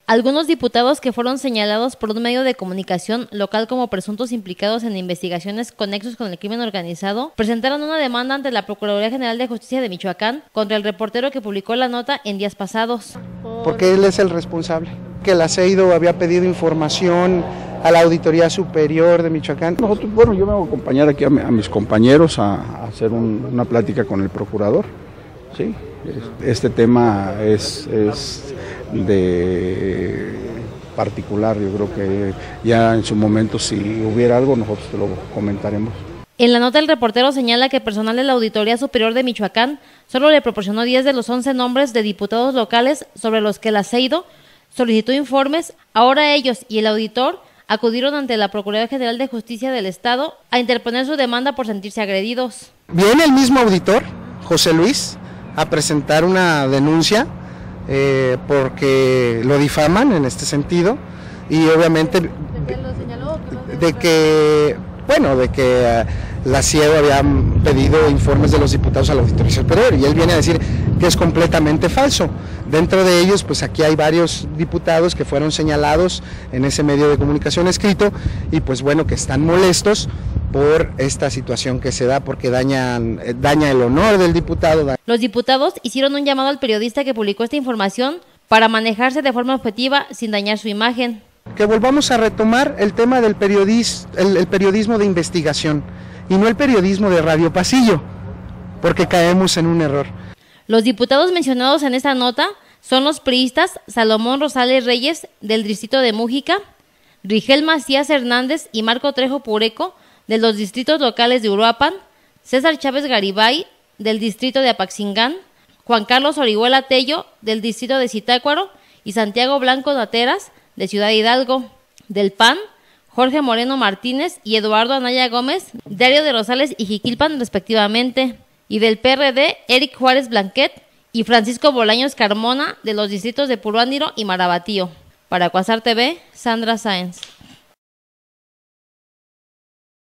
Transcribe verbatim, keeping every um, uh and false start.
Algunos diputados que fueron señalados por un medio de comunicación local como presuntos implicados en investigaciones con nexos con el crimen organizado presentaron una demanda ante la Procuraduría General de Justicia de Michoacán contra el reportero que publicó la nota en días pasados. Porque él es el responsable, que el Aceido había pedido información a la Auditoría Superior de Michoacán. Nosotros, bueno, yo me voy a acompañar aquí a, mi, a mis compañeros a, a hacer un, una plática con el procurador, ¿sí? Este tema es, es de particular, yo creo que ya en su momento si hubiera algo nosotros te lo comentaremos. En la nota el reportero señala que personal de la Auditoría Superior de Michoacán solo le proporcionó diez de los once nombres de diputados locales sobre los que el Aceido solicitó informes. Ahora ellos y el auditor acudieron ante la Procuraduría General de Justicia del Estado a interponer su demanda por sentirse agredidos. Viene el mismo auditor, José Luis, a presentar una denuncia eh, porque lo difaman en este sentido y obviamente de que, bueno, de que uh, la CIEGO había pedido informes de los diputados a la Auditoría Superior y él viene a decir que es completamente falso. Dentro de ellos, pues aquí hay varios diputados que fueron señalados en ese medio de comunicación escrito y pues bueno, que están molestos por esta situación que se da porque dañan, daña el honor del diputado. Los diputados hicieron un llamado al periodista que publicó esta información para manejarse de forma objetiva sin dañar su imagen. Que volvamos a retomar el tema del periodismo, el, el periodismo de investigación y no el periodismo de radio pasillo, porque caemos en un error. Los diputados mencionados en esta nota son los priistas Salomón Rosales Reyes del distrito de Mújica, Rigel Macías Hernández y Marco Trejo Pureco de los distritos locales de Uruapan, César Chávez Garibay del distrito de Apaxingán, Juan Carlos Orihuela Tello del distrito de Zitácuaro y Santiago Blanco Nateras de Ciudad Hidalgo. Del P A N, Jorge Moreno Martínez y Eduardo Anaya Gómez, Diario de Rosales y Jiquilpan respectivamente. Y del P R D, Eric Juárez Blanquet y Francisco Bolaños Carmona de los distritos de Puruándiro y Marabatío. Para Cuasar T V, Sandra Sáenz.